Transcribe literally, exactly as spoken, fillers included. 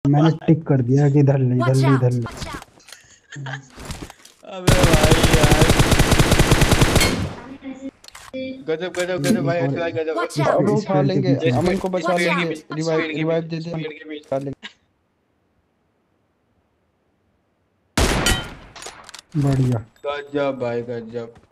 मैंने टिक कर दिया कि इधर ले इधर Watch ले इधर out! ले। अबे भाई यार, गजब गजब गजब एक भाई, और ऐसे भाई गजब। Watch इस out! अब पे, इस उठा पेड़ के लेंगे, पीछे इस है। अमन पेड़ को इस बचा Watch पेड़ के लेंगे। out! पीछे, इस रिवाइव पेड़ के रिवाइव पीछे, दे इस दे। पेड़ के पीछे। बचा लेंगे। बढ़िया। गजब भाई गजब।